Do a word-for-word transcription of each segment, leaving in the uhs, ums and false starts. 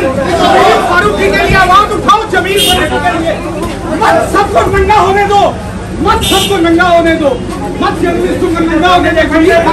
फारूकी के लिए आवाज उठाओ, जमीन फारूकी के लिए। मत सबको नंगा होने दो, मत सबको नंगा होने दो, मत जर्नलिस्टों को नंगा होने दे।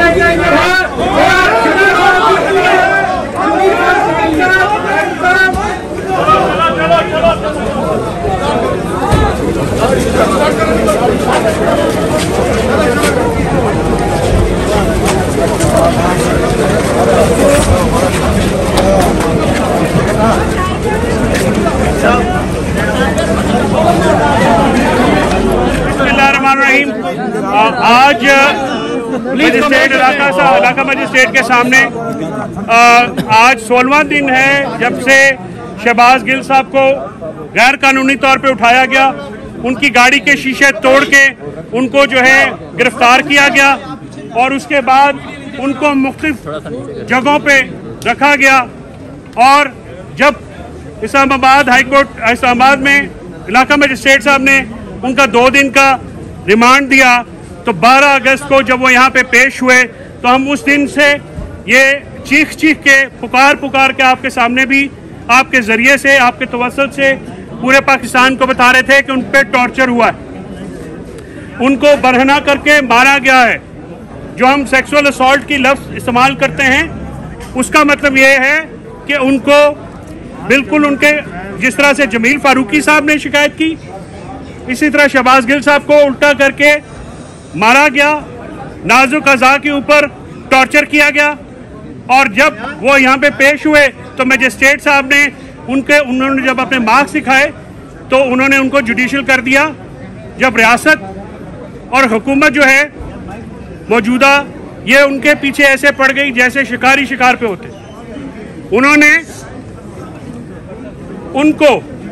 आज मजिस्ट्रेट इलाका सा इलाका मजिस्ट्रेट के सामने आज सोलहवां दिन है जब से शहबाज गिल साहब को गैर कानूनी तौर पे उठाया गया, उनकी गाड़ी के शीशे तोड़ के उनको जो है गिरफ्तार किया गया और उसके बाद उनको मुख्तलिफ जगहों पे रखा गया। और जब इस्लामाबाद हाईकोर्ट इस्लामाबाद में इलाका मजिस्ट्रेट साहब ने उनका दो दिन का रिमांड दिया तो बारह अगस्त को जब वो यहाँ पे पेश हुए तो हम उस दिन से ये चीख चीख के पुकार पुकार के आपके सामने भी आपके ज़रिए से आपके तवस्सुल से पूरे पाकिस्तान को बता रहे थे कि उन पर टॉर्चर हुआ है, उनको बरहना करके मारा गया है। जो हम सेक्सुअल असॉल्ट की लफ्ज़ इस्तेमाल करते हैं उसका मतलब ये है कि उनको बिल्कुल उनके जिस तरह से जमील फारूकी साहब ने शिकायत की, इसी तरह शहबाज गिल साहब को उल्टा करके मारा गया, नाजुक अज़ा के ऊपर टॉर्चर किया गया। और जब वो यहाँ पे पेश हुए तो मजिस्ट्रेट साहब ने उनके उन्होंने जब अपने मार्क्स दिखाए तो उन्होंने उनको जुडिशल कर दिया। जब रियासत और हुकूमत जो है मौजूदा ये उनके पीछे ऐसे पड़ गई जैसे शिकारी शिकार पे होते, उन्होंने उनको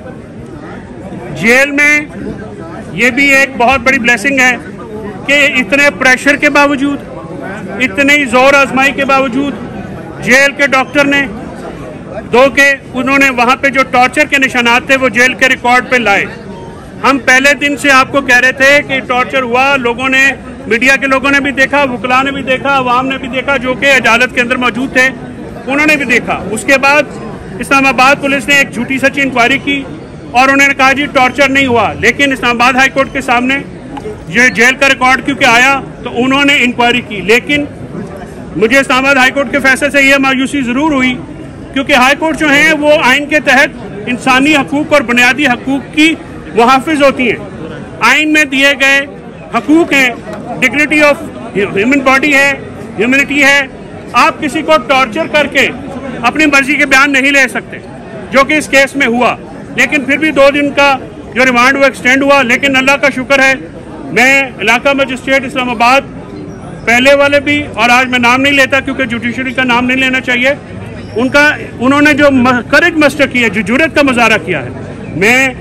जेल में, ये भी एक बहुत बड़ी ब्लेसिंग है कि इतने प्रेशर के बावजूद, इतनी जोर आजमाई के बावजूद जेल के डॉक्टर ने दो के उन्होंने वहाँ पे जो टॉर्चर के निशानात थे वो जेल के रिकॉर्ड पे लाए। हम पहले दिन से आपको कह रहे थे कि टॉर्चर हुआ, लोगों ने, मीडिया के लोगों ने भी देखा, वकला ने भी देखा, अवाम ने भी देखा, जो कि अदालत के अंदर मौजूद थे उन्होंने भी देखा। उसके बाद इस्लामाबाद पुलिस ने एक झूठी सच्ची इंक्वायरी की और उन्होंने कहा जी टॉर्चर नहीं हुआ, लेकिन इस्लामाबाद हाई कोर्ट के सामने ये जेल का रिकॉर्ड क्योंकि आया तो उन्होंने इंक्वायरी की। लेकिन मुझे इस्लामाबाद हाई कोर्ट के फैसले से यह मायूसी ज़रूर हुई क्योंकि हाई कोर्ट जो हैं वो आइन के तहत इंसानी हकूक़ और बुनियादी हकूक़ की मुहाफ़िज़ होती हैं। आइन में दिए गए हकूक़ हैं, डिग्निटी ऑफ ह्यूमन बॉडी है, ह्यूमनिटी है। आप किसी को टॉर्चर करके अपनी मर्जी के बयान नहीं ले सकते, जो कि इस केस में हुआ। लेकिन फिर भी दो दिन का जो रिमांड वो एक्सटेंड हुआ। लेकिन अल्लाह का शुक्र है, मैं इलाका मजिस्ट्रेट इस्लामाबाद पहले वाले भी, और आज मैं नाम नहीं लेता क्योंकि जुडिशरी का नाम नहीं लेना चाहिए, उनका उन्होंने जो करेज मस्टर किया, जो जुर्रत का मुजाहरा किया है,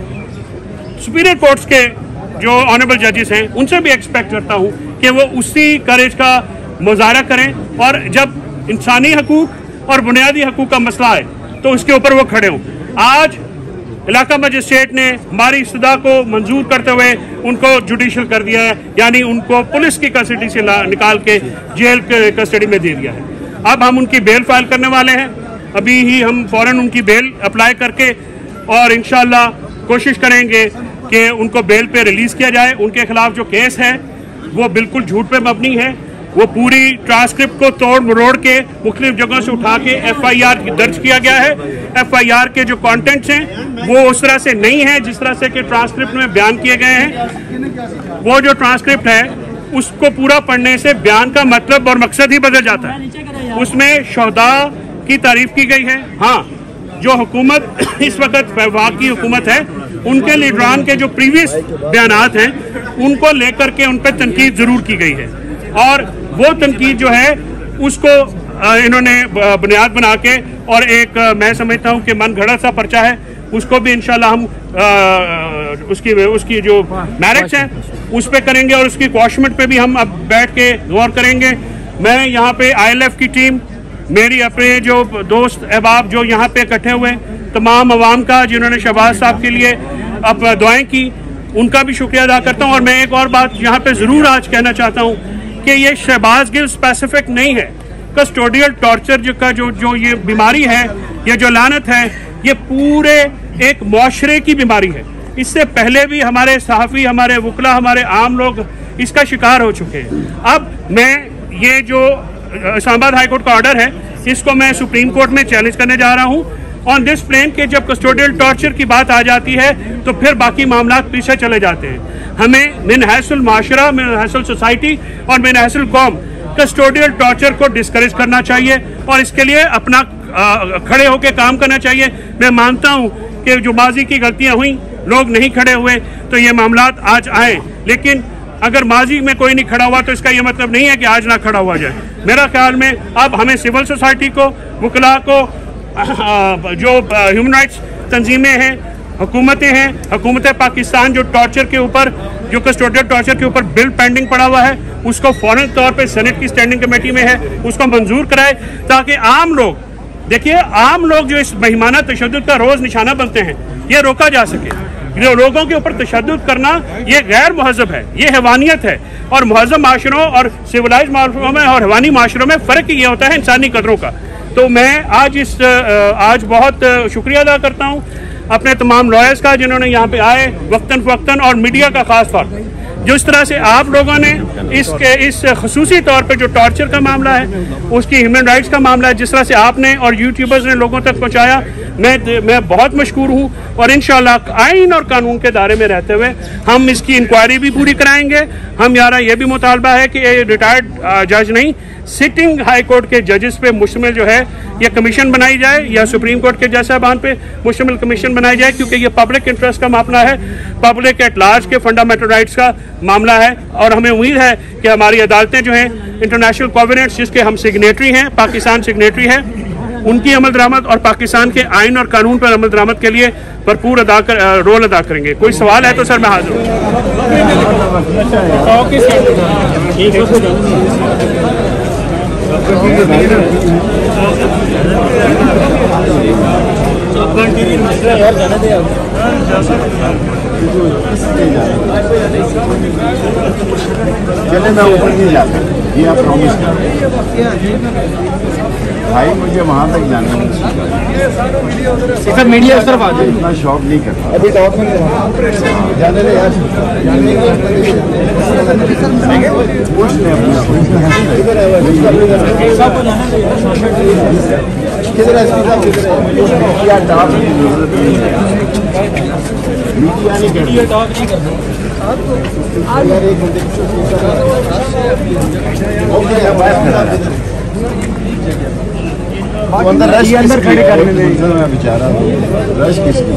मैं सुपीरियर कोर्ट्स के जो ऑनरेबल जजेस हैं उनसे भी एक्सपेक्ट करता हूँ कि वो उसी करेज का मुजाहरा करें और जब इंसानी हकूक़ और बुनियादी हकूक़ का मसला है तो उसके ऊपर वो खड़े हों। आज इलाका मजिस्ट्रेट ने हमारी इस्तदा को मंजूर करते हुए उनको जुडिशल कर दिया है, यानी उनको पुलिस की कस्टडी से निकाल के जेल के कस्टडी में दे दिया है। अब हम उनकी बेल फाइल करने वाले हैं, अभी ही हम फौरन उनकी बेल अप्लाई करके और इंशाल्लाह कोशिश करेंगे कि उनको बेल पे रिलीज़ किया जाए। उनके खिलाफ जो केस है वो बिल्कुल झूठ पे मबनी है। वो पूरी ट्रांसक्रिप्ट को तोड़ मरोड़ के मुख्तलिफ जगहों से उठा के एफ आई आर दर्ज किया गया है। एफ आई आर के जो कंटेंट्स हैं वो उस तरह से नहीं है जिस तरह से कि ट्रांसक्रिप्ट में बयान किए गए हैं। वो जो ट्रांसक्रिप्ट है उसको पूरा पढ़ने से बयान का मतलब और मकसद ही बदल जाता है। उसमें शोहदा की तारीफ की गई है। हाँ, जो हुकूमत इस वक्त वफाक की हुकूमत है उनके लीडरान के जो प्रीवियस बयानात हैं उनको लेकर के उन पर तनकीद ज़रूर की गई है और वो तनकीद जो है उसको इन्होंने बुनियाद बना के और एक मैं समझता हूँ कि मन घड़ा सा पर्चा है उसको भी इंशाल्लाह हम आ, उसकी उसकी जो मैरिट्स हैं उस पर करेंगे और उसकी क्वाशमेंट पे भी हम अब बैठ के गौर करेंगे। मैं यहाँ पे आई एल एफ की टीम, मेरी अपने जो दोस्त अहबाब जो यहाँ पे इकट्ठे हुए, तमाम अवाम का जिन्होंने शहबाज साहब के लिए अब दुआएं की, उनका भी शुक्रिया अदा करता हूँ। और मैं एक और बात यहाँ पे ज़रूर आज कहना चाहता हूँ कि ये शहबाज गिल स्पेसिफिक नहीं है। कस्टोडियल टॉर्चर जो का जो जो ये बीमारी है, ये जो लानत है, ये पूरे एक मुआशरे की बीमारी है। इससे पहले भी हमारे सहाफ़ी, हमारे वकला, हमारे आम लोग इसका शिकार हो चुके हैं। अब मैं ये जो इस्लामाबाद हाई कोर्ट का ऑर्डर है, इसको मैं सुप्रीम कोर्ट में चैलेंज करने जा रहा हूँ ऑन दिस प्लेन के जब कस्टोडियल टॉर्चर की बात आ जाती है तो फिर बाकी मामला पीछे चले जाते हैं। हमें मिन हैसुल माशरा, मिन हैसुल सोसाइटी और मिन हैसुल कौम कस्टोडियल टॉर्चर को डिस्करेज करना चाहिए और इसके लिए अपना आ, खड़े होकर काम करना चाहिए। मैं मानता हूँ कि जो माजी की गलतियाँ हुई, लोग नहीं खड़े हुए तो ये मामलात आज आए, लेकिन अगर माजी में कोई नहीं खड़ा हुआ तो इसका ये मतलब नहीं है कि आज ना खड़ा हुआ जाए। मेरा ख्याल में अब हमें सिविल सोसाइटी को, वकला को, जो ह्यूमन राइट्स तंजीमें हैं, हुकूमतें हैं, हुकूमत पाकिस्तान जो टॉर्चर के ऊपर, जो कस्टोडियल टॉर्चर के ऊपर बिल पेंडिंग पड़ा हुआ है, उसको फौरन तौर पे सेनेट की स्टैंडिंग कमेटी में है, उसको मंजूर कराए ताकि आम लोग, देखिए आम लोग जो इस महिमाना तशद्दुद का रोज़ निशाना बनते हैं, ये रोका जा सके। जो लोगों के ऊपर तशद्दुद करना ये गैर महज़ब है, ये हैवानियत है। और महज़ब माशरों और सिविलाइज माशरों में और हैवानी माशरों में फ़र्क ये होता है इंसानी कदरों का। तो मैं आज इस आज बहुत शुक्रिया अदा करता हूँ अपने तमाम लॉयर्स का जिन्होंने यहाँ पे आए वक्तन फ़वक्तन, और मीडिया का ख़ास तौर पर जिस तरह से आप लोगों ने इसके इस खसूसी तौर पे जो टॉर्चर का मामला है, उसकी ह्यूमन राइट्स का मामला है, जिस तरह से आपने और यूट्यूबर्स ने लोगों तक पहुँचाया, मैं मैं बहुत मशकूर हूँ। और इंशाल्लाह आइन और कानून के दायरे में रहते हुए हम इसकी इंक्वायरी भी पूरी कराएंगे। हम यारा ये भी मुतालबा है कि रिटायर्ड जज नहीं, सिटिंग हाई कोर्ट के जजेस पे मुश्तमिल जो है ये कमीशन बनाई जाए, या सुप्रीम कोर्ट के जज साहबान पे मुश्तमिल कमीशन बनाई जाए, क्योंकि ये पब्लिक इंटरेस्ट का मामला है, पब्लिक एट लार्ज के फंडामेंटल राइट्स का मामला है। और हमें उम्मीद है कि हमारी अदालतें जो हैं इंटरनेशनल कोवेनेंट्स जिसके हम सिग्नेटरी हैं, पाकिस्तान सिग्नेटरी है, उनकी अमल दरामद और पाकिस्तान के आइन और कानून पर अमल दरामद के लिए भरपूर अदा कर, रोल अदा करेंगे। कोई सवाल है तो सर मैं हाजिर हूँ। चले मैं ऊपर नहीं जाता, ये आप प्रॉमिस कर भाई, मुझे वहाँ तक जाना है। सर मीडिया उस तरफ आ जाए, इतना शौक नहीं करता अभी टॉप में जाने दे यार, कुछ नहीं अपना किधर है क्या टॉप की जरूरत नहीं है, मीडिया नहीं करती, टॉप नहीं करती यार। एक घंटे ओके बात करा अंदर रश अंदर खड़े करने में बेचारा रश किसकी।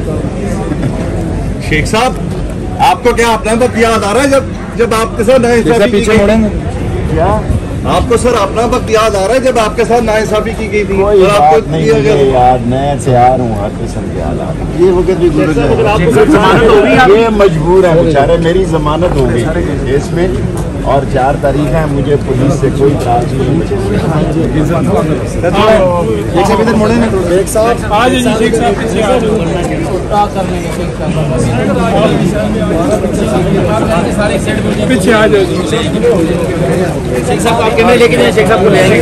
शेख साहब, आपको क्या अपना वक्त याद आ रहा है जब जब आपके साथ नाइंसाफी पीछे मुड़ेंगे क्या? आपको सर अपना वक्त याद आ रहा है जब आपके साथ नाइंसाफी की गई थी? कोई और आपको बात नहीं है यार, मैं तैयार हूँ हर किस्म के हालात। ये वक्त भी गुजर जाए, ये मजबूर है बेचारे, मेरी जमानत हो गई इसमें और चार तारीख है, मुझे पुलिस से कोई इतराज नहीं। इधर मुड़े ना शेख साहब, आज शेख साहब पीछे आ जाओ, शेख साहब आपके में लेके जाए, शेख साहब को ले आएंगे।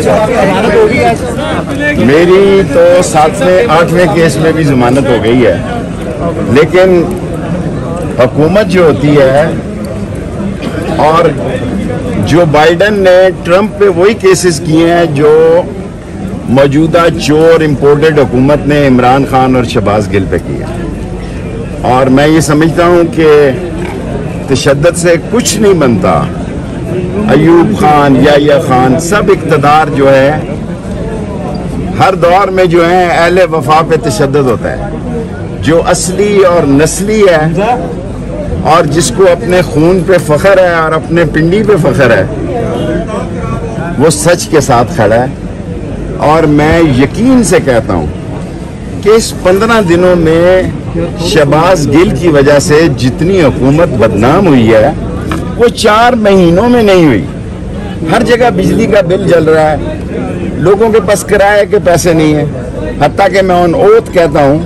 मेरी तो सातवें आठवें केस में भी जमानत हो गई है, लेकिन हुकूमत जो होती है और जो बाइडन ने ट्रंप पे वही केसेस किए हैं जो मौजूदा चोर इंपोर्टेड हुकूमत ने इमरान खान और शहबाज गिल पे किया। और मैं ये समझता हूँ कि तशद्दुद से कुछ नहीं बनता। अयूब खान, याह्या खान, सब इक़्तिदार जो है हर दौर में जो है अहले वफा पे तशद्दुद होता है। जो असली और नस्ली है और जिसको अपने खून पे फख्र है और अपने पिंडी पे फख्र है, वो सच के साथ खड़ा है। और मैं यकीन से कहता हूँ कि इस पंद्रह दिनों में शहबाज गिल की वजह से जितनी हुकूमत बदनाम हुई है वो चार महीनों में नहीं हुई। हर जगह बिजली का बिल जल रहा है, लोगों के पास किराए के पैसे नहीं है, हत्ता कि मैं ऑन ओथ कहता हूँ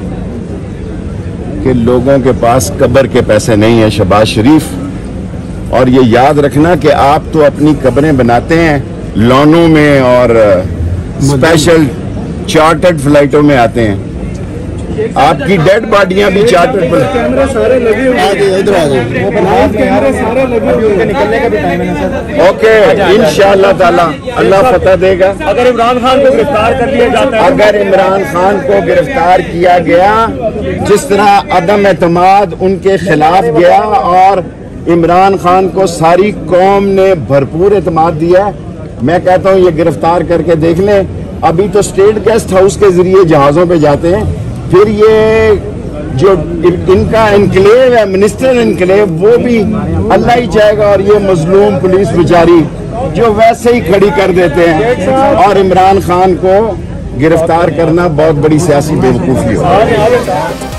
कि लोगों के पास कब्र के पैसे नहीं है। शहबाज शरीफ, और ये याद रखना कि आप तो अपनी कब्रें बनाते हैं लॉनों में और स्पेशल चार्टर्ड फ्लाइटों में आते हैं, आपकी डेड बॉडियां भी चार्टर पर कैमरे सारे लगे हुए हैं, इधर आ जाओ, कैमरे सारे लगे हुए हैं, निकलने का भी टाइम है ना सर। ओके, इंशाअल्लाह ताला अल्लाह फतह देगा। अगर इमरान खान को गिरफ्तार कर लिया जाता है, अगर इमरान खान को गिरफ्तार किया गया, जिस तरह अदम एतमाद उनके खिलाफ गया और इमरान खान को सारी कौम ने भरपूर एतमाद दिया, मैं कहता हूँ ये गिरफ्तार करके देख लें। अभी तो स्टेट गेस्ट हाउस के जरिए जहाज़ों पे जाते हैं, फिर ये जो इनका इनक्लेव है, मिनिस्टर इनक्लेव, वो भी अल्लाह ही चाहेगा। और ये मजलूम पुलिस बेचारी जो वैसे ही खड़ी कर देते हैं, और इमरान खान को गिरफ्तार करना बहुत बड़ी सियासी बेवकूफ़ी हो।